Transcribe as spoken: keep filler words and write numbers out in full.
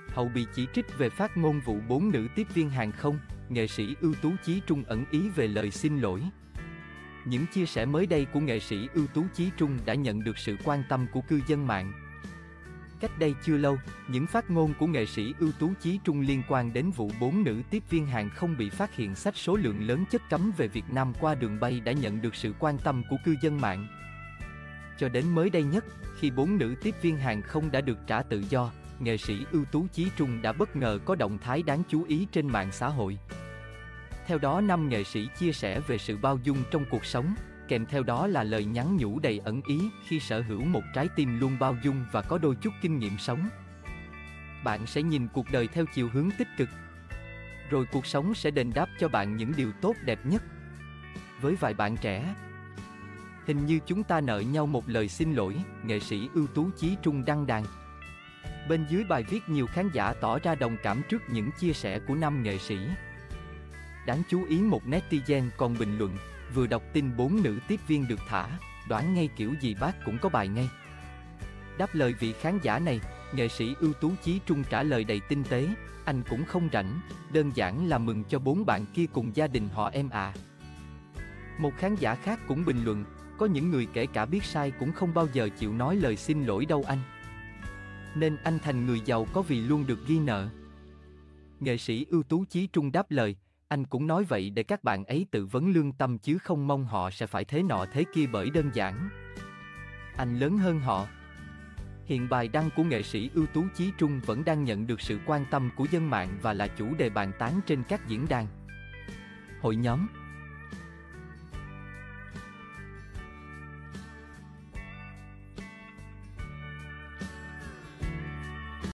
Hậu bị chỉ trích về phát ngôn vụ bốn nữ tiếp viên hàng không, nghệ sĩ ưu tú Chí Trung ẩn ý về lời xin lỗi. Những chia sẻ mới đây của nghệ sĩ ưu tú Chí Trung đã nhận được sự quan tâm của cư dân mạng. Cách đây chưa lâu, những phát ngôn của nghệ sĩ ưu tú Chí Trung liên quan đến vụ bốn nữ tiếp viên hàng không bị phát hiện xách số lượng lớn chất cấm về Việt Nam qua đường bay đã nhận được sự quan tâm của cư dân mạng. Cho đến mới đây nhất, khi bốn nữ tiếp viên hàng không đã được trả tự do, nghệ sĩ ưu tú Chí Trung đã bất ngờ có động thái đáng chú ý trên mạng xã hội. Theo đó, năm nghệ sĩ chia sẻ về sự bao dung trong cuộc sống, kèm theo đó là lời nhắn nhủ đầy ẩn ý khi sở hữu một trái tim luôn bao dung và có đôi chút kinh nghiệm sống. Bạn sẽ nhìn cuộc đời theo chiều hướng tích cực, rồi cuộc sống sẽ đền đáp cho bạn những điều tốt đẹp nhất. Với vài bạn trẻ, hình như chúng ta nợ nhau một lời xin lỗi, nghệ sĩ ưu tú Chí Trung đăng đàn. Bên dưới bài viết, nhiều khán giả tỏ ra đồng cảm trước những chia sẻ của năm nghệ sĩ. Đáng chú ý, một netizen còn bình luận, vừa đọc tin bốn nữ tiếp viên được thả, đoán ngay kiểu gì bác cũng có bài ngay. Đáp lời vị khán giả này, nghệ sĩ ưu tú Chí Trung trả lời đầy tinh tế, anh cũng không rảnh, đơn giản là mừng cho bốn bạn kia cùng gia đình họ em ạ. À. Một khán giả khác cũng bình luận, có những người kể cả biết sai cũng không bao giờ chịu nói lời xin lỗi đâu anh. Nên anh thành người giàu có vì luôn được ghi nợ. Nghệ sĩ ưu tú Chí Trung đáp lời, anh cũng nói vậy để các bạn ấy tự vấn lương tâm chứ không mong họ sẽ phải thế nọ thế kia, bởi đơn giản anh lớn hơn họ. Hiện bài đăng của nghệ sĩ ưu tú Chí Trung vẫn đang nhận được sự quan tâm của dân mạng và là chủ đề bàn tán trên các diễn đàn, hội nhóm.